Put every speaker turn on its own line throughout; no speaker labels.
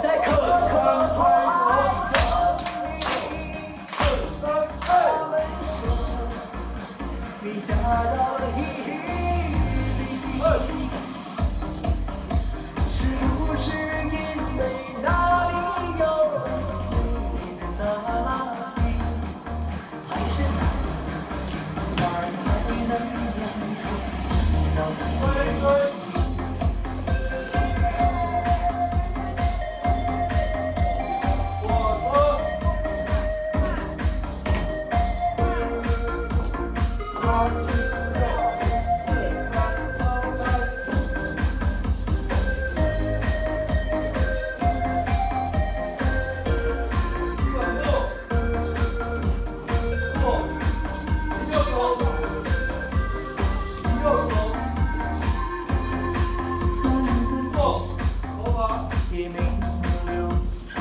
在刻刻托爱着你。他们说你嫁到了异地，是不是因为那里有你的那里，还是那心花才能酿出你的回忆？ 也没有流出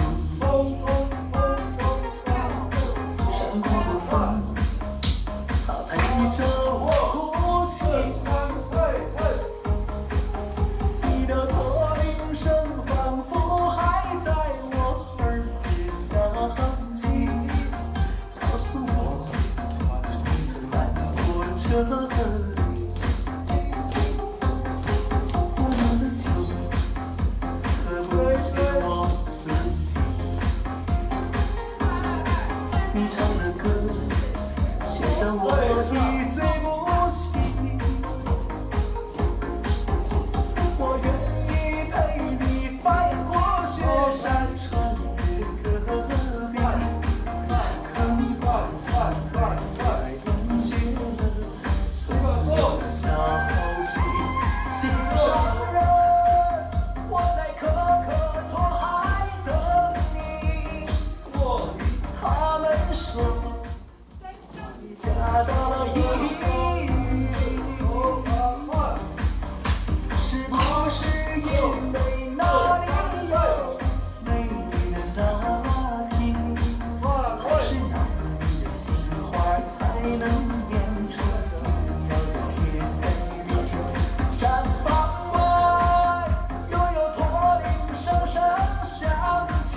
山谷的风，它陪着我哭泣。你的驼铃声仿佛还在我耳边响起，告诉我你曾来过这里。 你唱的歌，写得我一醉不起。我愿意陪你翻过雪山，穿越戈壁，可你把残败断绝了所有的消息。心上人，我在可可托海等你。他们说你嫁到了异地，是不是因为那里有美丽的那瓶，还是那里的鲜花才能酿出你要的甜蜜？毡房外又有驼铃声声响起，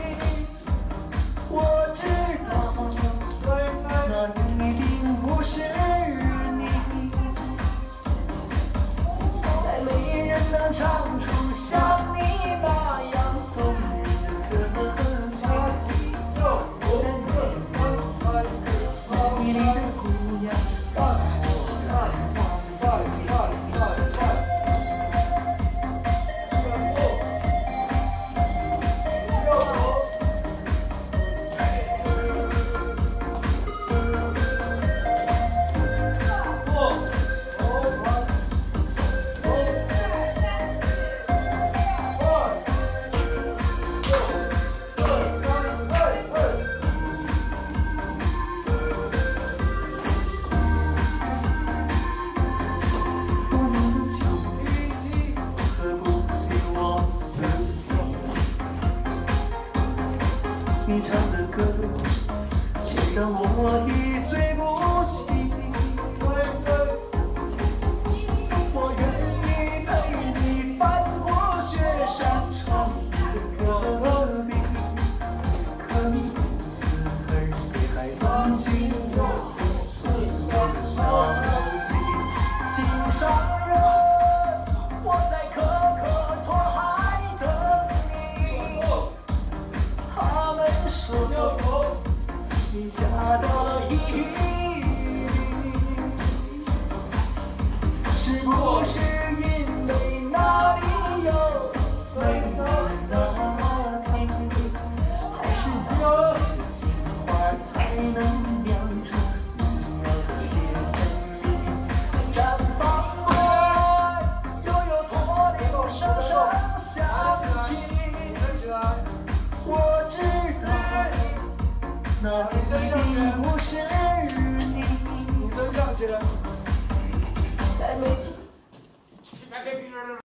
我知道。 那一定不是你，再没人能唱出像你那样动人的歌曲。在美丽的姑娘，让我来忘记你。你唱的歌，写得我一醉不起。我愿意陪你翻过雪山，穿越戈壁，可你不辞而别，还断绝我所有的消息。心上人，我在可可托海等你。他们说你嫁到了异地，是不是因为那里有美丽的那瓶，还是那里的鲜花才能酿出你要的甜蜜？毡房外又有驼铃声声响起，我知道。那一定不是你。